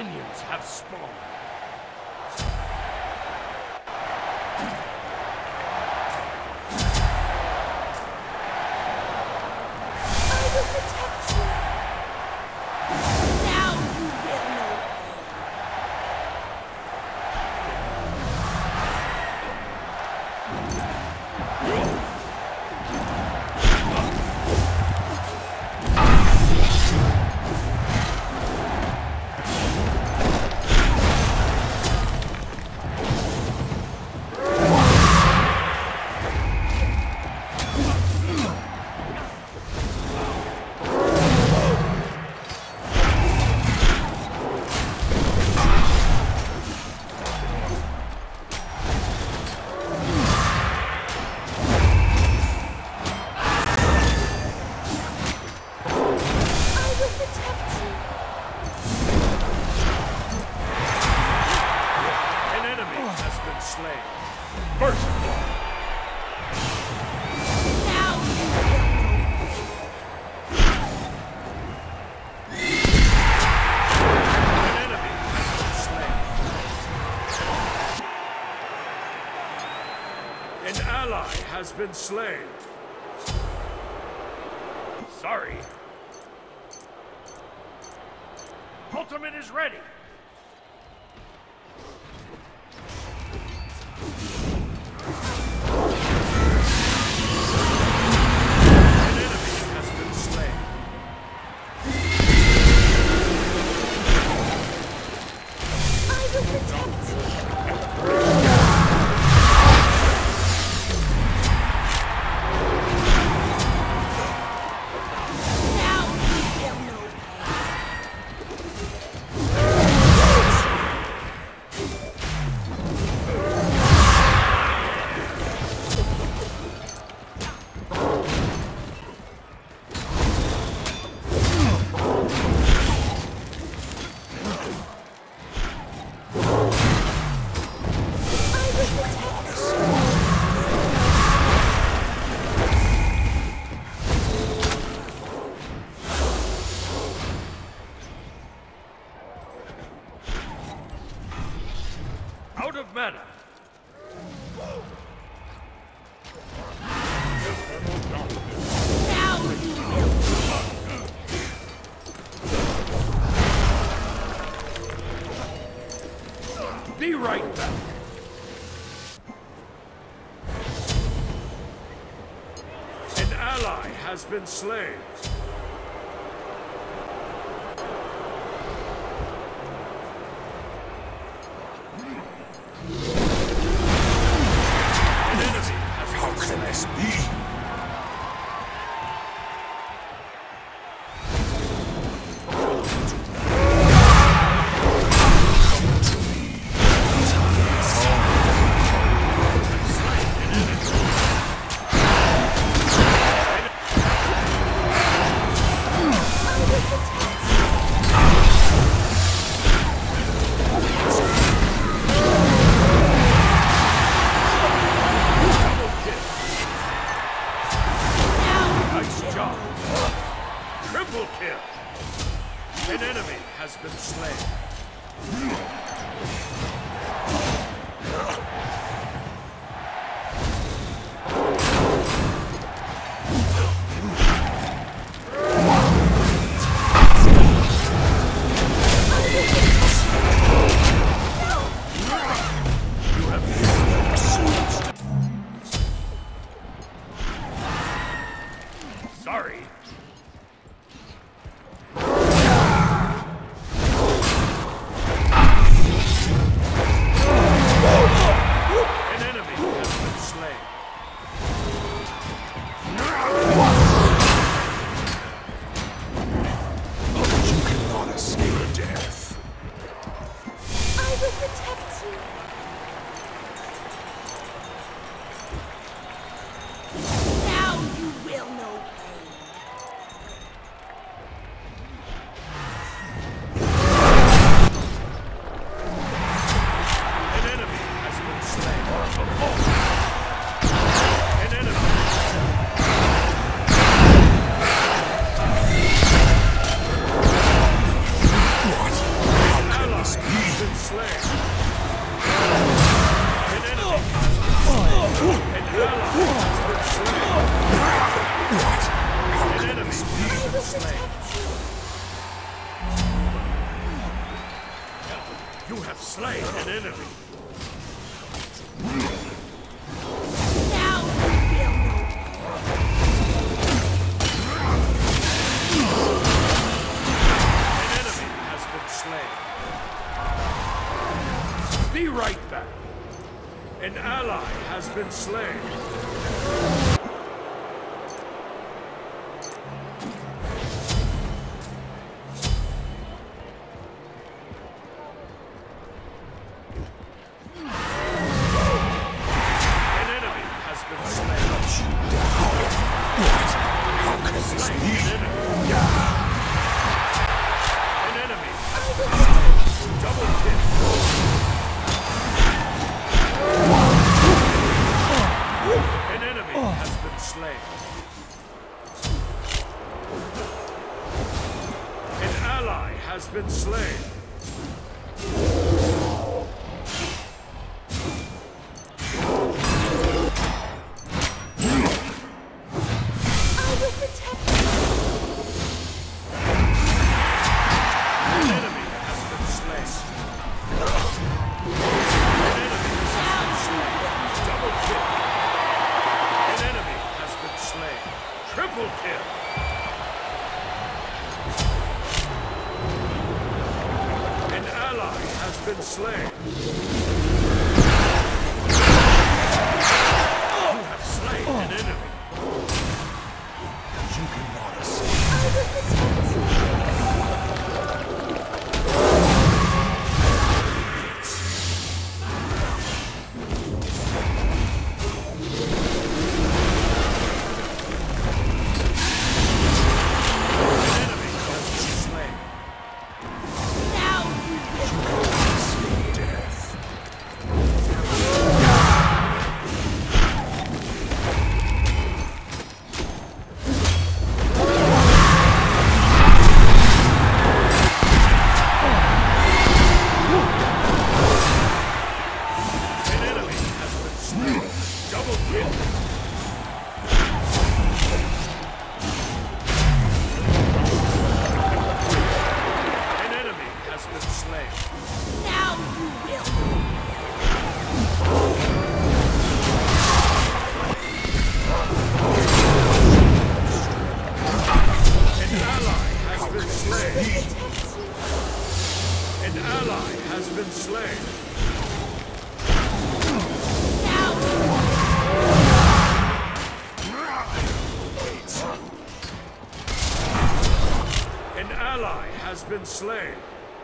minions have spawned. Has been slain. Sorry. Ultimate is ready. An enemy has been slain. I will protect you. Out of mana. Be right back. An ally has been slain. How can this be? slain. Has been slain. I will protect you. An enemy has been slain. An enemy has been slain. Double kill. An enemy has been slain. Triple kill. Has been slain. You have slain an enemy. You cannot escape. I will protect you. An ally has been slain. An ally has been slain.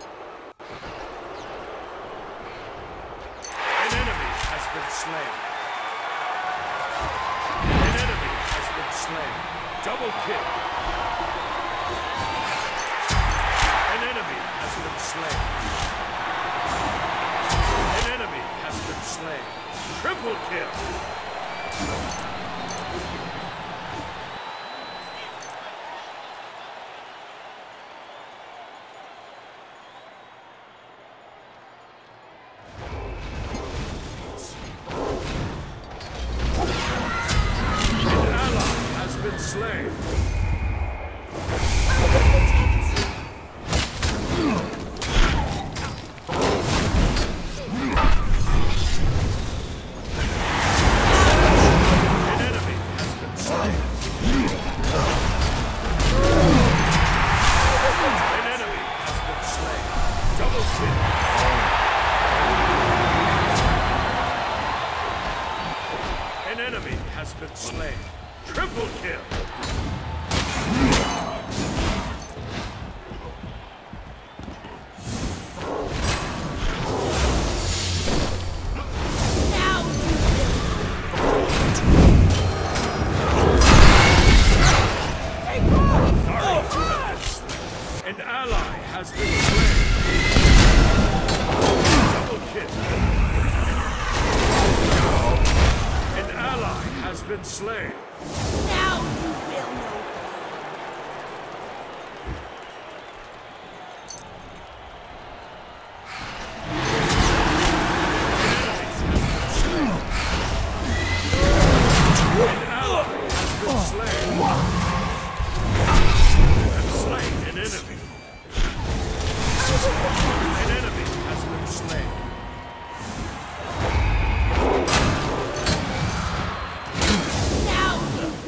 An enemy has been slain. An enemy has been slain. Double kill. An enemy has been slain. An enemy has been slain. Triple kill. Slain. An enemy has been slain. An enemy has been slain. Double kill. An enemy has been slain. Triple kill! An ally has been slain. Double kill. An ally has been slain. Now you will know. An ally has been slain. You have slain an enemy. An enemy has been slain. Now you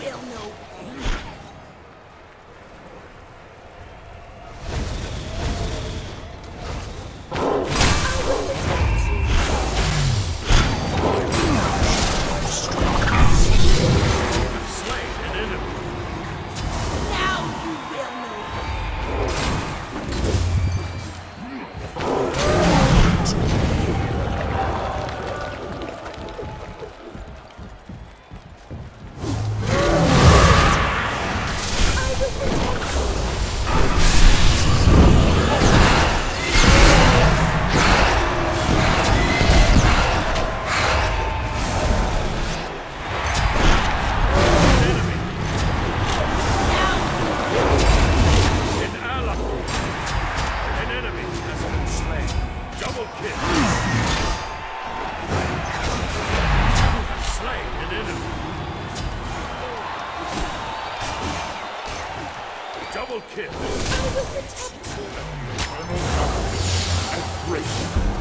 Double kill. I will protect you. Eternal darkness and great.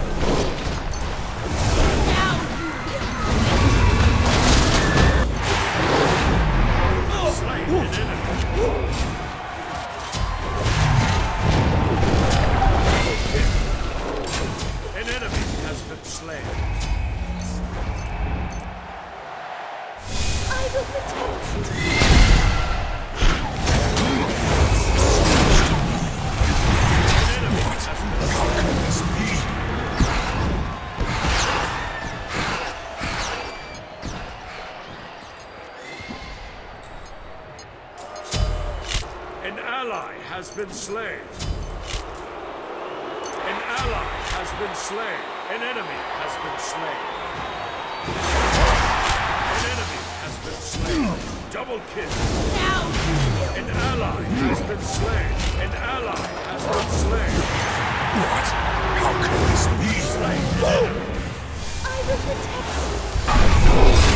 Now you will. Slain an enemy. An enemy has been slain. I will protect you. An enemy has been How slain. can this be? An ally has been slain. An ally has been slain. An enemy has been slain. An enemy has been slain. Double kill. Now you will. An ally has been slain. An ally has been slain. What? How can this be? Slain an enemy. I will protect you.